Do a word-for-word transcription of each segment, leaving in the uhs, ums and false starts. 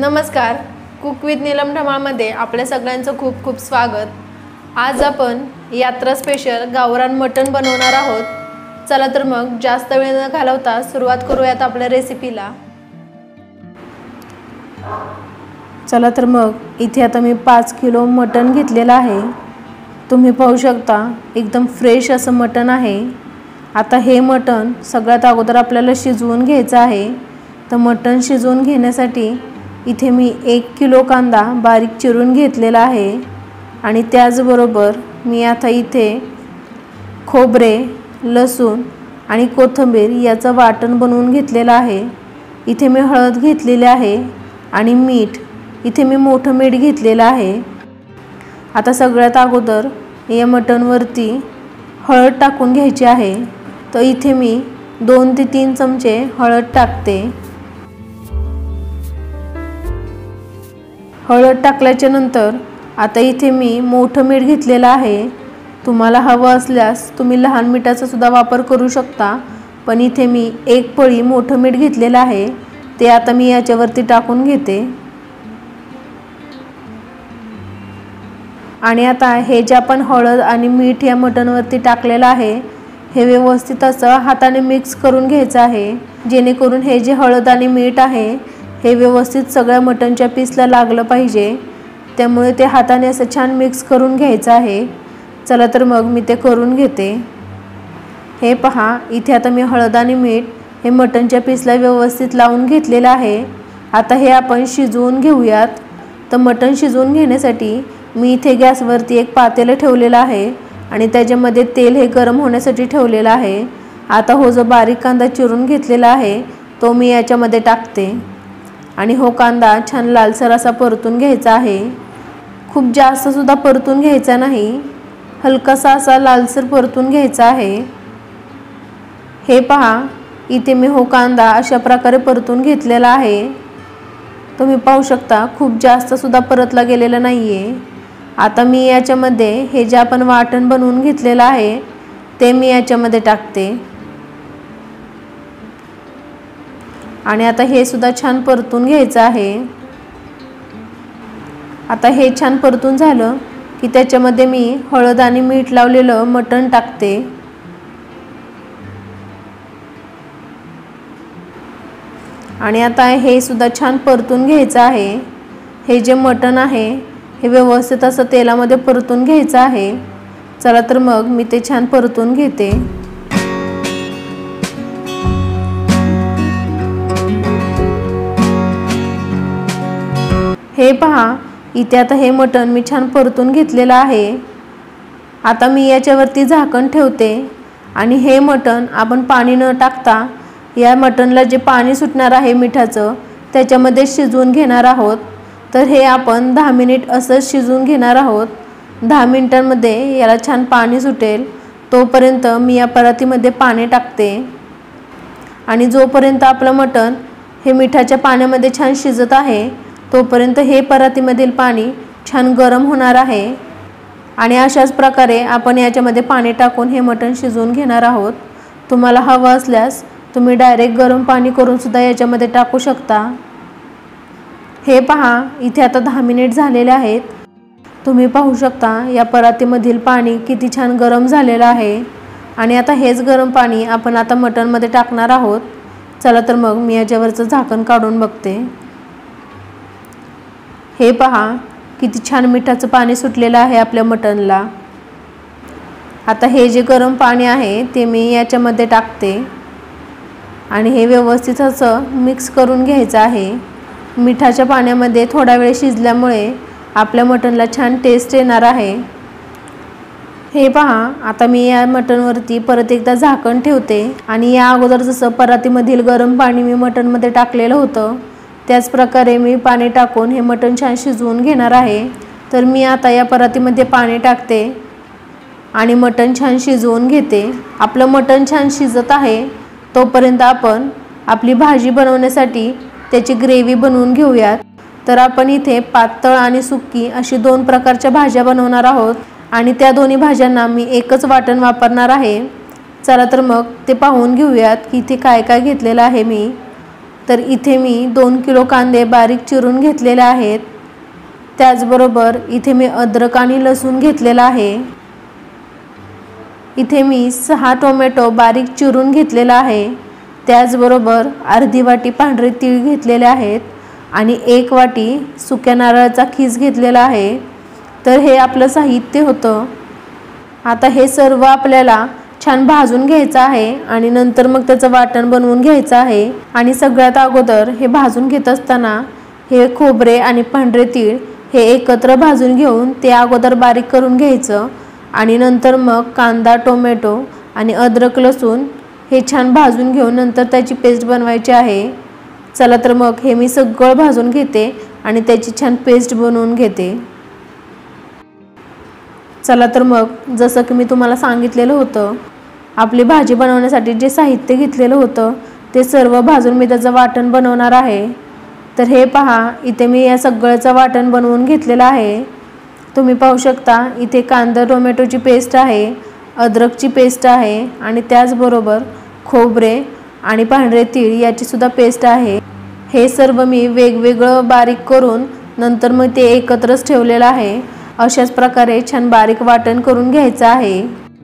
नमस्कार, cook with Neelam ढमाळमध्ये आपल्या सगळ्यांचं खूप खूप स्वागत। आज आपण यात्रा स्पेशल गावरान मटण बनवणार आहोत। चला तर मग जास्त वेळ न घालवता सुरुवात करूयात आपल्या रेसिपीला। चला तर मग इथे आता मी पाच किलो मटण घेतलेलं आहे। तुम्ही पाहू शकता एकदम फ्रेश असं मटण आहे। आता हे मटण सगळ्यात अगोदर आपल्याला शिजवून घ्यायचं आहे। तर मटण शिजवून घेण्यासाठी इथे मी एक किलो कांदा बारीक चिरून घेतलेला आहे आणि त्याचबरोबर मी आता इथे खोबरे, लसूण आणि कोथिंबीर याचं वाटण बनवून घेतलेलं आहे। इथे मी हळद घेतलेली आहे आणि मीठ इथे मी मोठं मीठ घेतलेलं आहे। आता सगळ्यात अगोदर या मटणवरती हळद टाकून घ्यायची आहे। तर इथे मी दोन ते तीन चमचे हळद टाकते। हळद टाकल्याच्या नंतर आता इथे मी मोठं मीठ घेतलेलं आहे। तुम्हाला हवं असल्यास तुम्ही लहान मिठाचा सुद्धा वापर करू शकता, पण इथे मी एक पळी मोठं मीठ घेतलेलं आहे ते आता मी याच्यावरती टाकून घेते। आणि आता हे जे आपण हळद आणि मीठ या मटणवरती टाकलेलं आहे हे व्यवस्थित असं हाताने मिक्स करून घ्यायचं आहे, जेणेकरून हे जे हळद आणि मीठ आहे हे व्यवस्थित सगळ्या मटणच्या पीसला लागलं पाहिजे। त्यामुळे ते हाताने असं छान मिक्स करून घ्यायचं आहे। चला तर मग मी ते करून घेते। हे पहा, इथे आता मी हळद आणि मीठ हे मटणच्या पीसला व्यवस्थित लावून घेतलेलं आहे। आता हे आपण शिजवून घेऊयात। तर मटण शिजवून घेण्यासाठी मी इथे गॅसवरती एक पातेलं ठेवलेलं आहे आणि त्याच्यामध्ये तेल हे गरम होण्यासाठी ठेवलेलं आहे। आता हो जो बारीक कांदा चिरून घेतलेला आहे तो मी याच्यामध्ये टाकते आणि हो कांदा छान लालसर असा परतून घ्यायचा आहे। खूप जास्त सुद्धा परतून घ्यायचा नाही, हलकासा असा लालसर परतून घ्यायचा आहे। हे पहा, इथे मी हो कांदा अशा प्रकारे परतून घेतलेला आहे। तुम्ही पाहू शकता खूप जास्त सुद्धा परतला गेलेला नाहीये। आता मी याच्यामध्ये हे जे आपण वाटण बनवून घेतलेलं आहे ते मी याच्यामध्ये टाकते आणि आता हे सुद्धा छान परतून घ्यायचं आहे। आता हे छान परतून झालं की त्याच्यामध्ये मी हळद आणि मीठ लावलेलं मटण टाकते आणि आता हे सुद्धा छान परतून घ्यायचं आहे। हे जे मटण आहे हे व्यवस्थित असं तेलामध्ये परतून घ्यायचं आहे। चला तर मग मी ते छान परतून घेते। हे पहा, इथे आता हे मटण मी छान परतून घेतलेलं आहे। आता मी याच्यावरती झाकण ठेवते आणि हे मटण आपण पाणी न टाकता या मटणला जे पाणी सुटणार आहे मिठाचं त्याच्यामध्ये शिजवून घेणार आहोत। तर हे आपण दहा मिनिट असं शिजवून घेणार आहोत। दहा मिनिटांमध्ये याला छान पाणी सुटेल तोपर्यंत मी या परातीमध्ये पाणी टाकते आणि जोपर्यंत आपलं मटण हे मिठाच्या पाण्यामध्ये छान शिजत आहे तोपर्यंत हे परातीमधील पाणी छान गरम होणार आहे। आणि अशाच प्रकारे आपण याच्यामध्ये पाणी टाकून हे मटण शिजवून घेणार आहोत। तुम्हाला हवं असल्यास तुम्ही डायरेक्ट गरम पाणी करून सुद्धा याच्यामध्ये टाकू शकता। हे पहा, इथे आता दहा मिनिट झालेले आहेत। तुम्ही पाहू शकता या परातीमधील पाणी किती छान गरम झालेलं आहे आणि आता हेच गरम पाणी आपण आता मटणमध्ये टाकणार आहोत। चला तर मग मी याच्यावरचं झाकण काढून बघते। हे पहा, किती छान मिठाचं पाणी सुटलेलं आहे आपल्या मटणला। आता हे जे गरम पाणी आहे ते मी याच्यामध्ये टाकते आणि हे व्यवस्थित असं मिक्स करून घ्यायचं आहे। मिठाच्या पाण्यामध्ये थोडा वेळ शिजल्यामुळे आपल्या मटणला छान टेस्ट येणार आहे। हे पहा, आता मी या मटणवरती परत एकदा झाकण ठेवते आणि या अगोदर जसं परातीमधील गरम पाणी मी मटणमध्ये टाकलेलं होतं त्याच प्रकारे मी पाणी टाकून हे मटण छान शिजवून घेणार आहे। तर मी आता या परातीमध्ये पाणी टाकते आणि मटण छान शिजवून घेते। आपलं मटण छान शिजत आहे तोपर्यंत आपण आपली भाजी बनवण्यासाठी त्याची ग्रेव्ही बनवून घेऊयात। तर आपण इथे पातळ आणि सुक्की अशी दोन प्रकारच्या भाज्या बनवणार आहोत आणि त्या दोन्ही भाज्यांना मी एकच वाटण वापरणार आहे। चला तर मग ते पाहून घेऊयात की इथे काय काय घेतलेलं आहे मी। तर इथे मी दोन किलो कांदे बारीक चिरून घेतलेले आहेत। त्याचबरोबर इथे मी अद्रक आणि लसूण घेतलेला आहे। इथे मी सहा टोमॅटो बारीक चिरून घेतलेला आहे। त्याचबरोबर अर्धी वाटी पांढरे तीळ घेतलेले आहेत आणि एक वाटी सुक्या नारळाचा खीस घेतलेला आहे। तर हे आपलं साहित्य होतं। आता हे सर्व आपल्याला छान भाजून घ्यायचं आहे आणि नंतर मग त्याचं वाटण बनवून घ्यायचं आहे। आणि सगळ्यात अगोदर हे भाजून घेत असताना हे खोबरे आणि पांढरे तीळ हे एकत्र भाजून घेऊन ते अगोदर बारीक करून घ्यायचं आणि नंतर मग कांदा, टोमॅटो आणि अद्रक लसूण हे छान भाजून घेऊन नंतर त्याची पेस्ट बनवायची आहे। चला तर मग हे मी सगळं भाजून घेते आणि त्याची छान पेस्ट बनवून घेते। चला तर मग जसं की मी तुम्हाला सांगितलेलं होतं, आपली भाजी बनवण्यासाठी जे साहित्य घेतलेलं होतं ते सर्व भाजून मी त्याचं वाटण बनवणार आहे। तर हे पहा, इथे मी या सगळ्याचं वाटण बनवून घेतलेलं आहे। तुम्ही पाहू शकता इथे कांदा टोमॅटोची पेस्ट आहे, अद्रकची पेस्ट आहे आणि त्याचबरोबर खोबरे आणि पांढरे तीळ याची सुद्धा पेस्ट आहे। हे सर्व मी वेगवेगळं बारीक करून नंतर मग ते एकत्रच ठेवलेलं आहे। अशाच प्रकारे छान बारीक वाटण करून घ्यायचं आहे।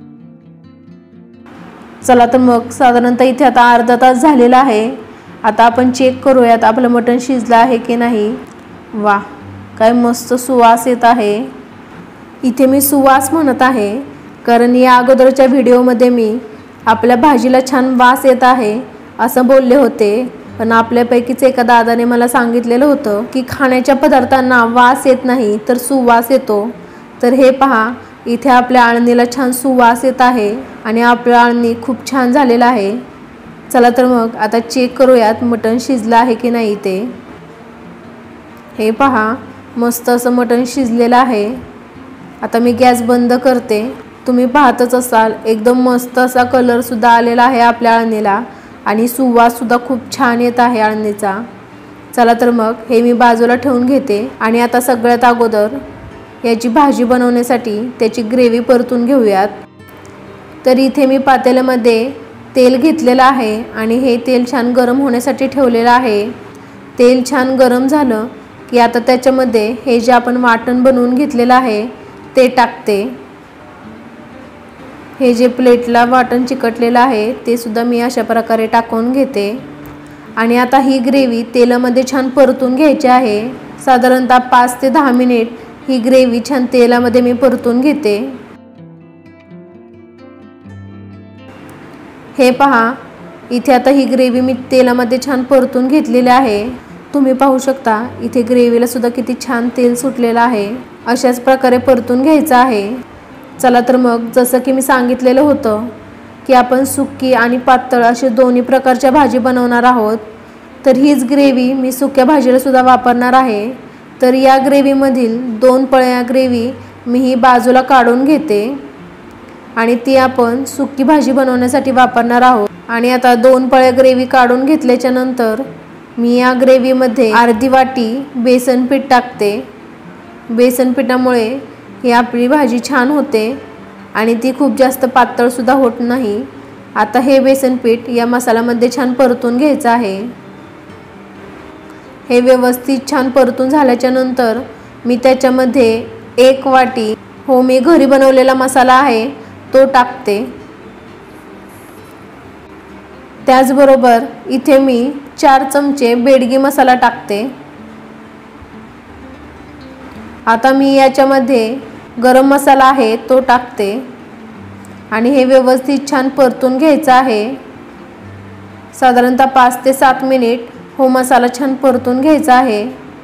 चला तर मग साधारणतः इथे आता अर्धा तास झालेला आहे। आता आपण चेक करूयात आपलं मटण शिजलं आहे की नाही। वा, काय मस्त सुवास येत आहे। इथे मी सुवास म्हणत आहे कारण या अगोदरच्या व्हिडिओमध्ये मी आपल्या भाजीला छान वास येत आहे असं बोलले होते, पण आपल्यापैकीच एका दादाने मला सांगितलेलं होतं की खाण्याच्या पदार्थांना वास येत नाही तर सुवास येतो। तर हे पहा, इथे आपल्या आळणीला छान सुवास येत आहे आणि आपलं आळणी खूप छान झालेलं आहे। चला तर मग आता चेक करूयात मटण शिजलं आहे की नाही ते। हे पहा, मस्त असं मटण शिजलेलं आहे। आता मी गॅस बंद करते। तुम्ही पाहतच असाल एकदम मस्त असा कलर सुद्धा आलेला आहे आपल्या आळणीला आणि सुवास सुद्धा खूप छान येत आहे आळणीचा। चला तर मग हे मी बाजूला ठेवून घेते आणि आता सगळ्यात अगोदर याची भाजी बनवण्यासाठी त्याची ग्रेव्ही परतून घेऊयात। तर इथे मी पातेल्यामध्ये तेल घेतलेलं आहे आणि हे तेल छान गरम होण्यासाठी ठेवलेलं आहे। तेल छान गरम झालं की आता त्याच्यामध्ये हे जे आपण वाटण बनवून घेतलेलं आहे ते टाकते। हे जे प्लेटला वाटण चिकटलेलं आहे ते सुद्धा मी अशा प्रकारे टाकून घेते आणि आता ही ग्रेव्ही तेलामध्ये छान परतून घ्यायची आहे। साधारणतः पाच ते दहा मिनिट ही ग्रेव्ही छान तेलामध्ये मी परतून घेते। हे पहा, इथे आता ही ग्रेव्ही मी तेलामध्ये छान परतून घेतलेली आहे। तुम्ही पाहू शकता इथे ग्रेव्हीला सुद्धा किती छान तेल सुटलेलं आहे। अशाच प्रकारे परतून घ्यायचं आहे। चला तर मग जसं की मी सांगितलेलं होतं की आपण सुकी आणि पातळ असे दोन्ही प्रकारच्या भाजी बनवणार आहोत। तर हीच ग्रेव्ही मी सुक्या भाजीला सुद्धा वापरणार आहे। तर या ग्रेव्हीमधील दोन पळ्या ग्रेव्ही मी ही बाजूला काढून घेते आणि ती आपण सुकी भाजी बनवण्यासाठी वापरणार आहोत। आणि आता दोन पळ्या ग्रेव्ही काढून घेतल्याच्या नंतर मी या ग्रेव्हीमध्ये अर्धी वाटी बेसन पीठ टाकते। बेसन पिठामुळे ही आपली भाजी छान होते आणि ती खूप जास्त पातळ सुद्धा होत नाही। आता हे बेसन पीठ या मसाल्यामध्ये छान परतून घ्यायचं आहे। हे व्यवस्थित छान परतून झाल्याच्या नंतर मी त्याच्यामध्ये एक वाटी हो मी घरी बनवलेला मसाला आहे तो टाकते। त्याचबरोबर इथे मी चार चमचे बेडगी मसाला टाकते। आता मी याच्यामध्ये गरम मसाला आहे तो टाकते आणि हे व्यवस्थित छान परतून घ्यायचं आहे। साधारणतः पाच ते सात मिनिट हो मसाला छान परतून घ्यायचा आहे।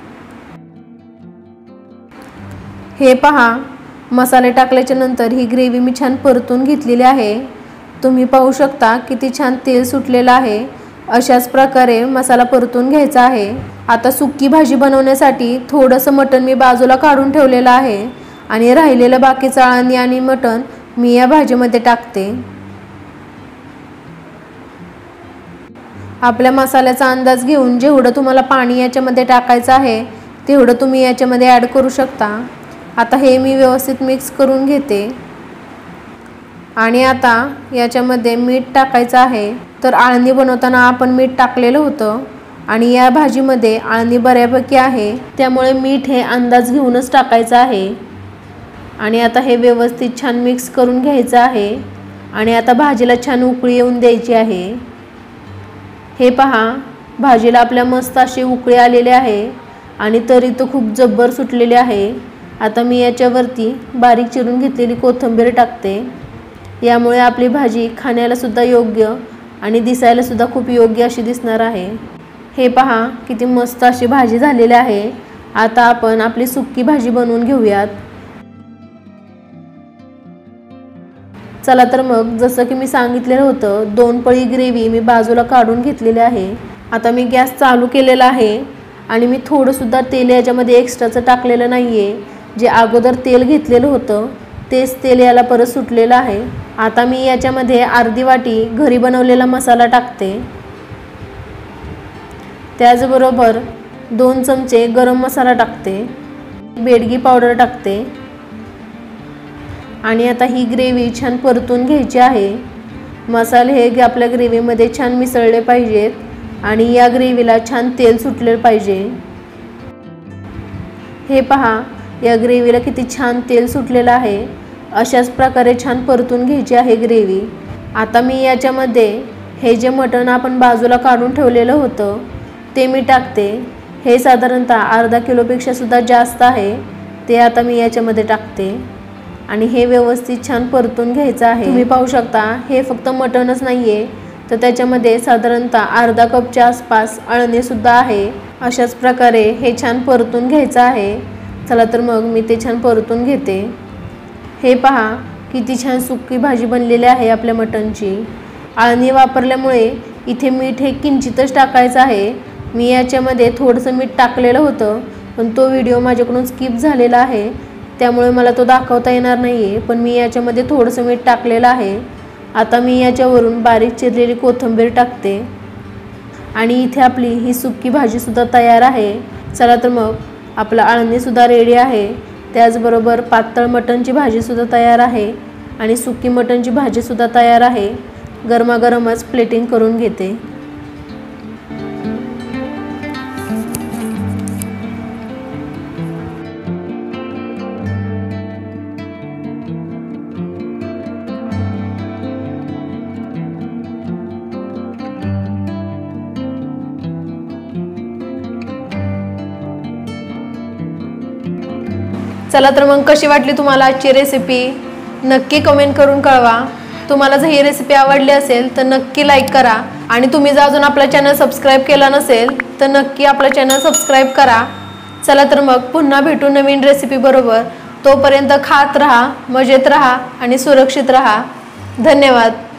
हे पहा, मसाले टाकल्याच्या नंतर ही ग्रेव्ही मी छान परतून घेतलेली आहे। तुम्ही पाहू शकता किती छान तेल सुटलेलं आहे। अशाच प्रकारे मसाला परतून घ्यायचा आहे। आता सुकी भाजी बनवण्यासाठी थोडंसं मटण मी बाजूला काढून ठेवलेलं आहे आणि राहिलेलं बाकीचं आळणी आणि मटण मी या भाजीमध्ये टाकते। आपल्या मसाल्याचा अंदाज घेऊन जेवढं तुम्हाला पाणी याच्यामध्ये टाकायचं आहे तेवढं तुम्ही याच्यामध्ये ॲड करू शकता। आता हे मी व्यवस्थित मिक्स करून घेते आणि आता याच्यामध्ये मीठ टाकायचं आहे। तर आळणी बनवताना आपण मीठ टाकलेलं होतं आणि या भाजीमध्ये आळणी बऱ्यापैकी आहे, त्यामुळे मीठ हे अंदाज घेऊनच टाकायचं आहे। आणि आता हे व्यवस्थित छान मिक्स करून घ्यायचं आहे आणि आता भाजीला छान उकळी येऊन द्यायची आहे। हे पहा, भाजीला आपल्या मस्त अशी उकळी आलेली आहे आणि तरी तो खूप जब्बर सुटलेली आहे। आता मी याच्यावरती बारीक चिरून घेतलेली कोथिंबीर टाकते, यामुळे आपली भाजी खाण्याला सुद्धा योग्य आणि दिसायला सुद्धा खूप योग्य अशी दिसणार आहे। हे पहा, किती मस्त अशी भाजी झालेली आहे। आता आपण आपली सुक्की भाजी बनवून घेऊयात। चला तर मग, जसं की मी सांगितलेलं होतं, दोन पळी ग्रेव्ही मी बाजूला काढून घेतलेली आहे। आता मी गॅस चालू केलेला आहे आणि मी थोडं सुद्धा तेल याच्यामध्ये एक्स्ट्राचं टाकलेलं नाहीये। जे अगोदर तेल घेतलेलं होतं तेच तेल याला परत सुटलेलं आहे। आता मी याच्यामध्ये अर्धी वाटी घरी बनवलेला मसाला टाकते, त्याचबरोबर दोन चमचे गरम मसाला टाकते, बेडगी पावडर टाकते आणि आता ही ग्रेव्ही छान परतून घ्यायची आहे। मसाले हे आपल्या ग्रेव्हीमध्ये छान मिसळले पाहिजेत आणि या ग्रेव्हीला छान तेल सुटले पाहिजे। हे पहा, या ग्रेव्हीला किती छान तेल सुटलेलं आहे। अशाच प्रकारे छान परतून घ्यायची आहे ग्रेव्ही। आता मी याच्यामध्ये हे जे मटण आपण बाजूला काढून ठेवलेलं होतं ते मी टाकते। हे साधारणतः अर्धा किलोपेक्षा सुद्धा जास्त आहे, ते आता मी याच्यामध्ये टाकते आणि हे व्यवस्थित छान परतून घ्यायचं आहे। तुम्ही पाहू शकता, हे फक्त मटणच नाहीये, तर त्याच्यामध्ये साधारणतः अर्धा कपच्या आसपास अळणी सुद्धा आहे। अशाच प्रकारे हे छान परतून घ्यायचं आहे। चला तर मग मी ते छान परतून घेते। हे पहा, किती छान सुक्की भाजी बनलेली आहे आपल्या मटणची। अळणी वापरल्यामुळे इथे मीठ हे किंचितच टाकायचं आहे। मी याच्यामध्ये थोडंसं मीठ टाकलेलं होतं, पण तो व्हिडिओ माझ्याकडून स्किप झालेला आहे, त्यामुळे मला तो दाखवता येणार नाहीये, पण मी याच्यामध्ये थोडंसं मीठ टाकलेलं आहे। आता मी याच्यावरून बारीक चिरलेली कोथिंबीर टाकते आणि इथे आपली ही सुक्की भाजीसुद्धा तयार आहे। चला तर मग, आपला अळणीसुद्धा रेडी आहे, त्याचबरोबर पातळ मटणची भाजीसुद्धा तयार आहे आणि सुक्की मटणची भाजीसुद्धा तयार आहे। गरमागरमच प्लेटिंग करून घेते। चला तर मग, कशी वाटली तुम्हाला आजची रेसिपी नक्की कमेंट करून कळवा। तुम्हाला जर ही रेसिपी आवडली असेल तर नक्की लाईक करा आणि तुम्ही जर अजून आपला चॅनल सबस्क्राईब केला नसेल तर नक्की आपला चॅनल सबस्क्राईब करा। चला तर मग, पुन्हा भेटू नवीन रेसिपी बरोबर। तोपर्यंत खात रहा, मजेत रहा आणि सुरक्षित रहा। धन्यवाद।